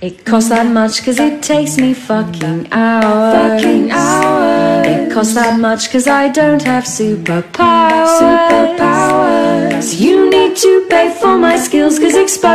It costs that much cause it takes me fucking hours. It costs that much cause I don't have superpowers. You need to pay for my skills cause exposure